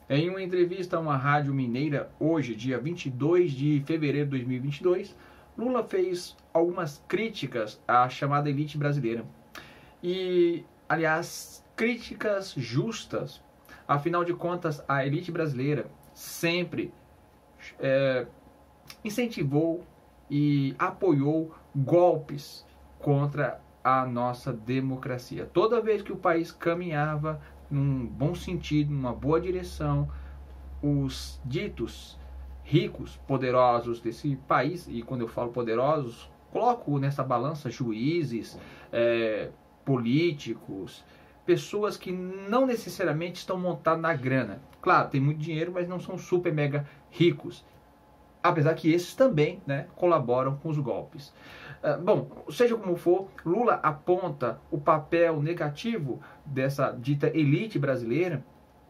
Em uma entrevista a uma rádio mineira, hoje, dia 22 de fevereiro de 2022, Lula fez algumas críticas à chamada elite brasileira. E, aliás, críticas justas. Afinal de contas, a elite brasileira sempre incentivou e apoiou golpes contra a nossa democracia. Toda vez que o país caminhava num bom sentido, numa boa direção, os ditos ricos, poderosos desse país, e quando eu falo poderosos, coloco nessa balança juízes, políticos, pessoas que não necessariamente estão montadas na grana. Claro, tem muito dinheiro, mas não são super mega ricos. Apesar que esses também, colaboram com os golpes. Bom, seja como for, Lula aponta o papel negativo dessa dita elite brasileira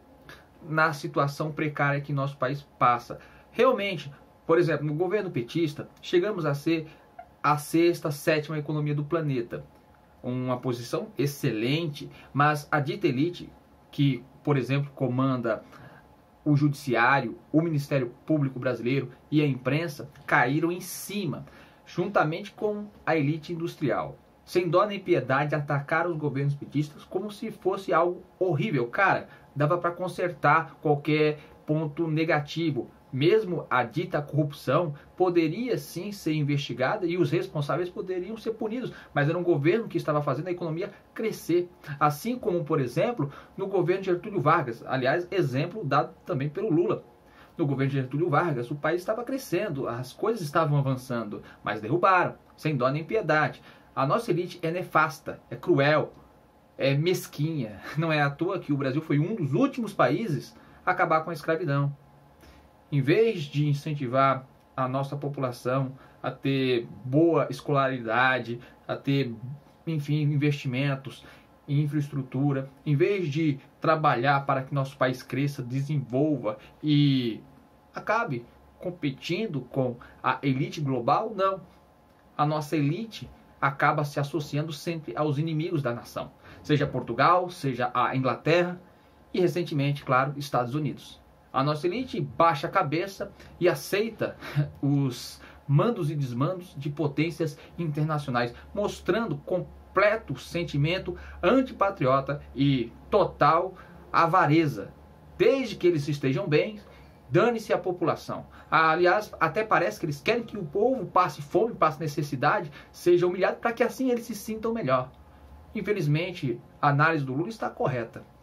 na situação precária que nosso país passa. Realmente, por exemplo, no governo petista, chegamos a ser a sexta, sétima economia do planeta. Uma posição excelente, mas a dita elite, que, por exemplo, comanda o judiciário, o Ministério Público brasileiro e a imprensa, caíram em cima, juntamente com a elite industrial. Sem dó nem piedade, atacaram os governos petistas como se fosse algo horrível. Cara, dava para consertar qualquer ponto negativo. Mesmo a dita corrupção poderia sim ser investigada e os responsáveis poderiam ser punidos, mas era um governo que estava fazendo a economia crescer. Assim como, por exemplo, no governo de Getúlio Vargas, aliás, exemplo dado também pelo Lula. No governo de Getúlio Vargas, o país estava crescendo, as coisas estavam avançando, mas derrubaram, sem dó nem piedade. A nossa elite é nefasta, é cruel, é mesquinha. Não é à toa que o Brasil foi um dos últimos países a acabar com a escravidão. Em vez de incentivar a nossa população a ter boa escolaridade, a ter, enfim, investimentos em infraestrutura, em vez de trabalhar para que nosso país cresça, desenvolva e acabe competindo com a elite global, não. A nossa elite acaba se associando sempre aos inimigos da nação, seja Portugal, seja a Inglaterra e, recentemente, claro, Estados Unidos. A nossa elite baixa a cabeça e aceita os mandos e desmandos de potências internacionais, mostrando completo sentimento antipatriota e total avareza. Desde que eles estejam bem, dane-se a população. Aliás, até parece que eles querem que o povo passe fome, passe necessidade, seja humilhado, para que assim eles se sintam melhor. Infelizmente, a análise do Lula está correta.